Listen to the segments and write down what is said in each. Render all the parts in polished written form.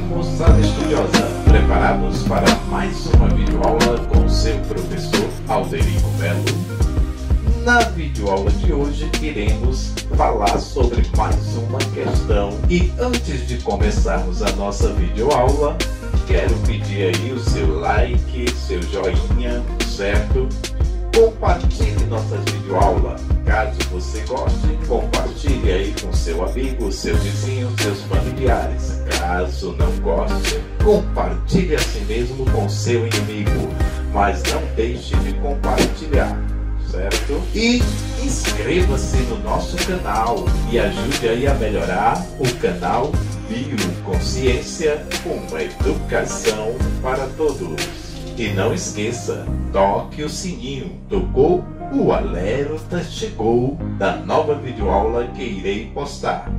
moçada estudiosa, preparados para mais uma videoaula com seu professor Alderico Melo? Na videoaula de hoje iremos falar sobre mais uma questão. E antes de começarmos a nossa videoaula, quero pedir aí o seu like, seu joinha, certo? Compartilhe nossas videoaulas. Caso você goste, compartilhe aí com seu amigo, seu vizinho, seus familiares. Caso não goste, compartilhe assim mesmo com seu inimigo. Mas não deixe de compartilhar, certo? E inscreva-se no nosso canal e ajude aí a melhorar o canal Bioconsciência, uma educação para todos. E não esqueça, toque o sininho. Tocou, o alerta chegou da nova videoaula que irei postar.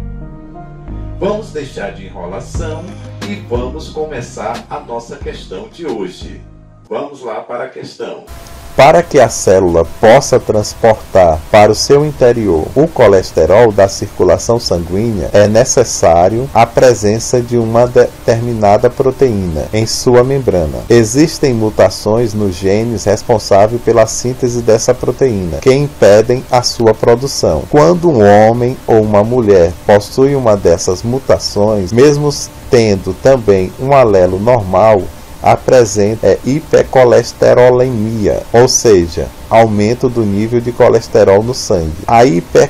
Vamos deixar de enrolação e vamos começar a nossa questão de hoje. Vamos lá para a questão. Para que a célula possa transportar para o seu interior o colesterol da circulação sanguínea, é necessário a presença de uma determinada proteína em sua membrana. Existem mutações nos genes responsáveis pela síntese dessa proteína, que impedem a sua produção. Quando um homem ou uma mulher possui uma dessas mutações, mesmo tendo também um alelo normal, apresenta hipercolesterolemia, ou seja, aumento do nível de colesterol no sangue. A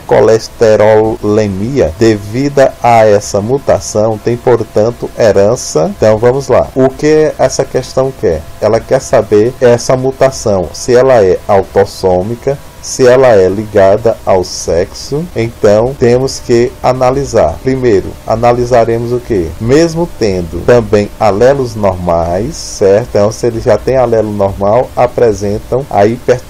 hipercolesterolemia, devida a essa mutação, tem, portanto, herança. Então, vamos lá. O que essa questão quer? Ela quer saber essa mutação, se ela é autossômica, se ela é ligada ao sexo. Então temos que analisar. Primeiro, analisaremos o que? Mesmo tendo também alelos normais, certo? Então, se ele já tem alelo normal, apresentam a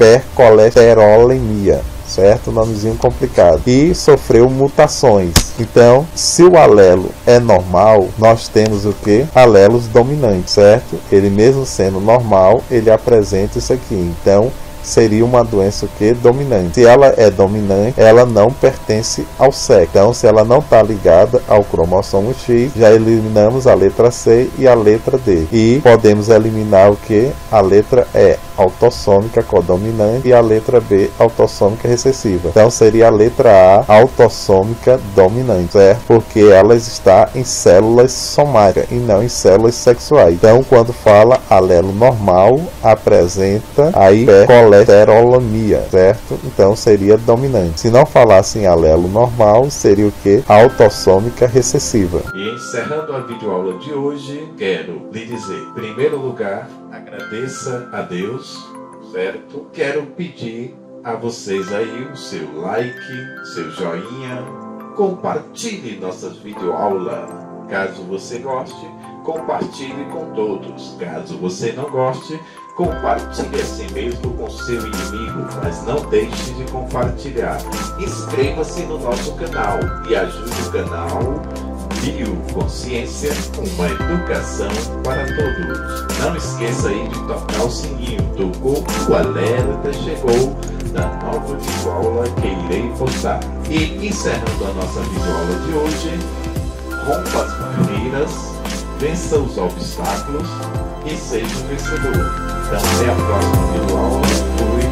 hipercolesterolemia, certo? Nomezinho complicado. E sofreu mutações. Então, se o alelo é normal, nós temos o que? Alelos dominantes, certo? Ele mesmo sendo normal, ele apresenta isso aqui. Então, seria uma doença que dominante. Se ela é dominante, ela não pertence ao sexo. Então, se ela não está ligada ao cromossomo X, já eliminamos a letra C e a letra D. E podemos eliminar o que? A letra E, autossômica codominante, e a letra B, autossômica recessiva. Então, seria a letra A, autossômica dominante, certo? Porque ela está em células somáticas e não em células sexuais. Então, quando fala alelo normal, apresenta a hipercolesterolemia, certo? Então seria dominante. Se não falasse em alelo normal, seria o que? Autossômica recessiva. E encerrando a videoaula de hoje, quero lhe dizer, em primeiro lugar, agradeça a Deus, certo? Quero pedir a vocês aí o seu like, seu joinha, compartilhe nossas videoaulas. Caso você goste, compartilhe com todos. Caso você não goste, compartilhe assim mesmo com seu inimigo, mas não deixe de compartilhar. Inscreva-se no nosso canal e ajude o canal Bioconsciência, uma educação para todos. Não esqueça aí de tocar o sininho. Tocou, o alerta chegou da nova videoaula que irei postar. E encerrando a nossa videoaula de hoje, rompa as barreiras, vença os obstáculos e seja um vencedor. Então, até a próxima videoaula. Fui.